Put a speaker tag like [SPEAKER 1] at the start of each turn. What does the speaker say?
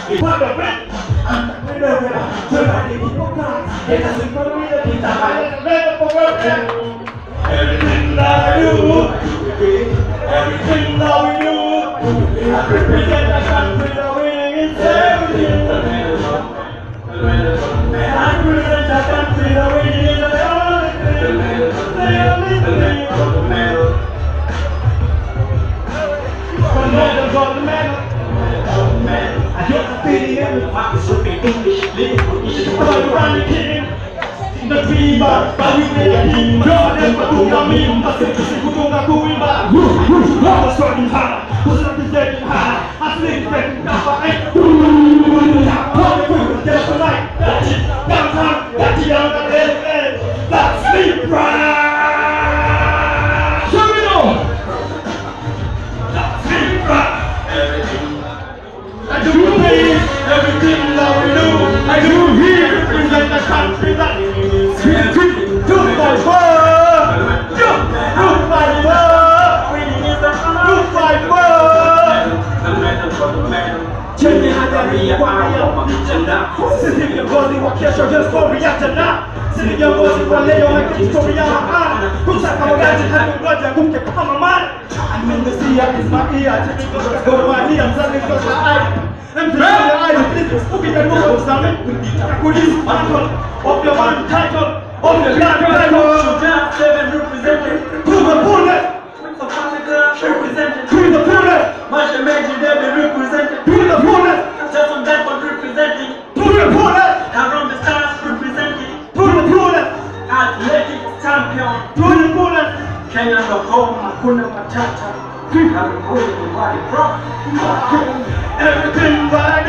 [SPEAKER 1] Everything that I do, everything that we do, I represent the country that we is everything. I represent the country that we is everything. One medal, gold medal. I don't feel it. I should be English. I'm the king. The fever, but we made a king. God, and Patunga Mim, but the Kutunga Kuimba. I was running hard, was representing hard. I think that I just tonight. That's it, downtown, that's the other day. That's me, right? Show me on. That's me, right? I do believe everything that we do. I do here represent the country that is. Do my work. Do my work. Winning is the do my work. Change hadaria kwa kijana. Sisi viongozi wa kesho just for reaction. Sisi viongozi wa leo na historia hapana. Kutaka wakati hatugoja kumke kama mali. Amenisia Ismaia Gorwania mzali kwa ai. Mzali ai please ukitaka kusame kuliza mantle of your man title of the black title. Seven represented to the bullet. With the Africa represented to the bullet. Masha Meji Debbie represented to the bullet. Just on that one representing to the bullet. Around the stars representing to the bullet. Athletic champion to the bullet. Kenya ndo home hakuna matata. Everything that